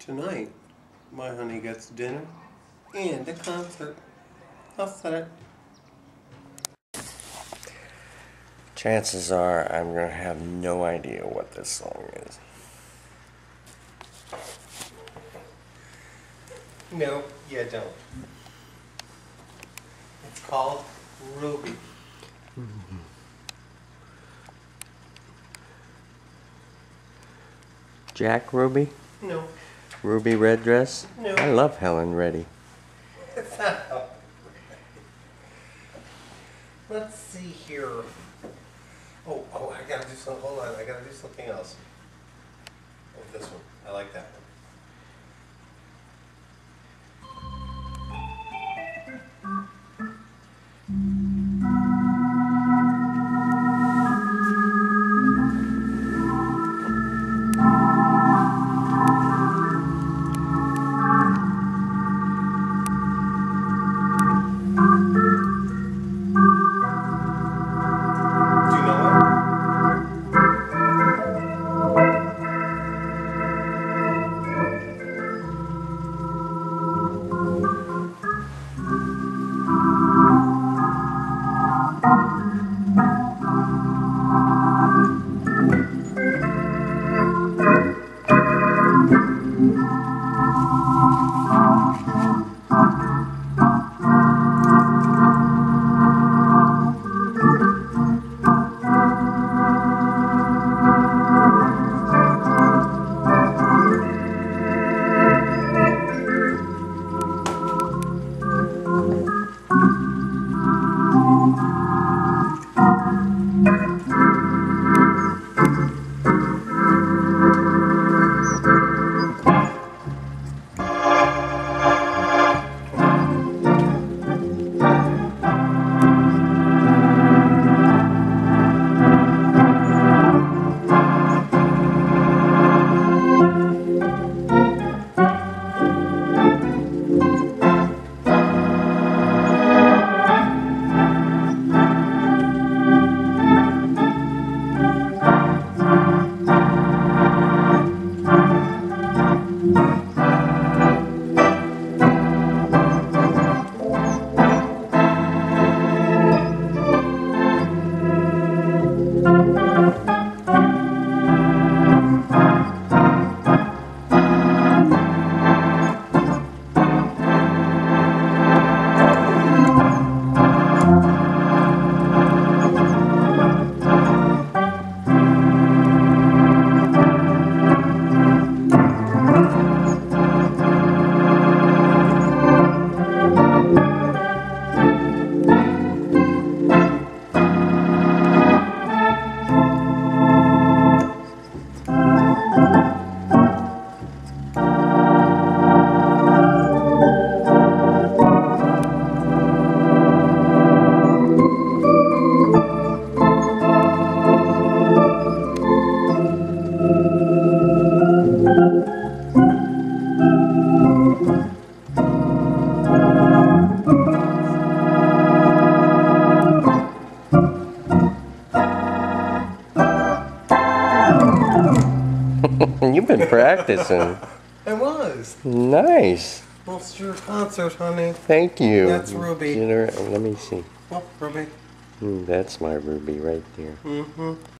Tonight, my honey gets dinner and a concert. I'll set it. Chances are I'm going to have no idea what this song is. No, you don't. It's called Ruby. Jack Ruby? No. Ruby Red Dress? No. I love Helen Reddy. It's not Helen. Let's see here. Oh, I gotta do something. Hold on, I gotta do something else. Oh, this one. I like that one. You've been practicing. I was. Nice. Well, it's your concert, honey. Thank you. That's Ruby. Let me see. Oh, Ruby. That's my Ruby right there. Mm-hmm.